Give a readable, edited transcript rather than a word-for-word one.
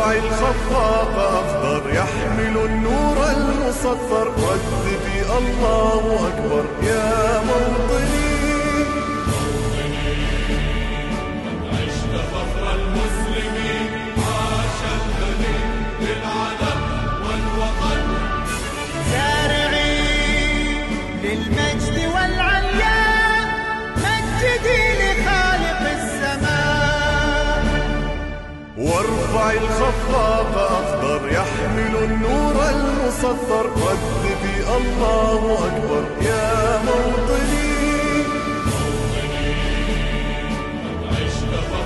وارفع الخفاق أخضر يحمل النور المسطر، رددي الله أكبر يا موطني. عشت فخر المسلمين، عاش الدليل للعلم والوطن. سارعين للمجد والعليا، مجدي لخالق السماء. وارفع الخفاق أخضر يحمل النور المسطر، رددي الله أكبر يا موطني. عشت